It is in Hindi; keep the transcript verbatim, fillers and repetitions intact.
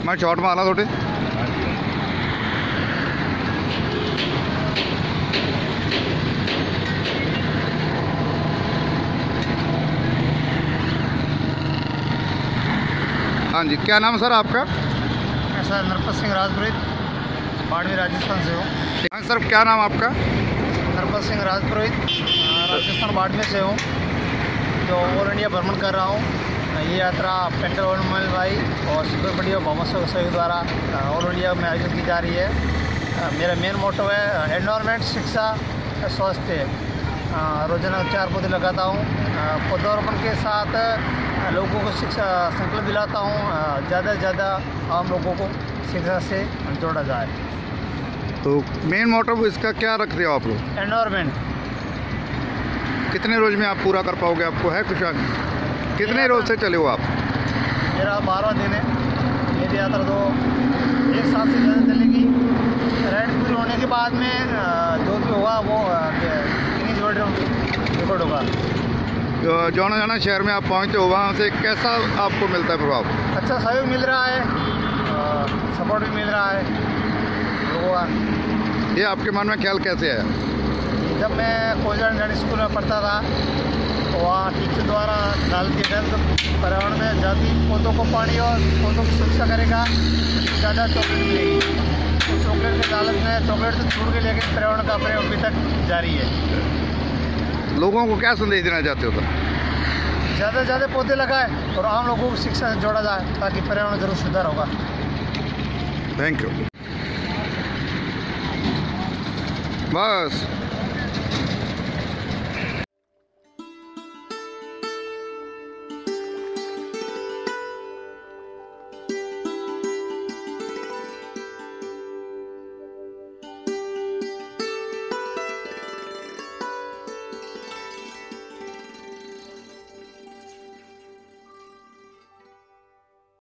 मैं शॉट मारा थोड़े। हाँ जी, क्या नाम है सर आपका? सर नरपत सिंह राजपुरोहित, बाड़मेर राजस्थान से हूँ। हाँ सर, क्या नाम आपका? नरपत सिंह राजपुरोहित, राजस्थान बाड़मेर से हूँ, जो ऑल इंडिया भ्रमण कर रहा हूँ। ये यात्रा पेट्रोल मल भाई और सुपर बड़ी और मोहम्मद शौकत सहयोग द्वारा ऑल इंडिया में आयोजित की जा रही है। मेरा मेन मोटो है एनवायरनमेंट, शिक्षा, स्वास्थ्य। रोजाना चार पौधे लगाता हूँ। पौधारोपण के साथ लोगों को शिक्षा संकल्प दिलाता हूँ, ज़्यादा से ज़्यादा आम लोगों को शिक्षा से जोड़ा जाए। तो मेन मोटिव इसका क्या रख रहे हो आप लोग? एनवायरनमेंट। कितने रोज में आप पूरा कर पाओगे? आपको है कुछ? कितने रोज से चले हो आप? मेरा बारहवां दिन है। मेरी यात्रा तो एक साल से ज़्यादा चलेगी। राइड पूरी होने के बाद में जो भी होगा वो गिनीज वर्ल्ड रिकॉर्ड होगा। जाना जाना शहर में आप पहुंचते हो, वहाँ से कैसा आपको मिलता है प्रभाव? अच्छा सहयोग मिल रहा है, सपोर्ट भी मिल रहा है लोगों का। ये आपके मन में ख्याल कैसे है? जब मैं कोयला इंडियन स्कूल में पढ़ता था तो वहाँ टीचर द्वारा डाल दिया गया तो पर्यावरण में जाती पौधों को पानी और पौधों की सुरक्षा करेगा, ज़्यादा चॉकलेट मिलेगी। तो चॉकलेट के लालच में चॉकलेट से छूट के लेकर पर्यावरण का प्रयोग अभी तक जारी है। लोगों को क्या संदेश देना चाहते हो सर? ज़्यादा से ज़्यादा पौधे लगाए और आम लोगों को शिक्षा से जोड़ा जाए ताकि पर्यावरण जरूर सुधार होगा। Thank you. बस।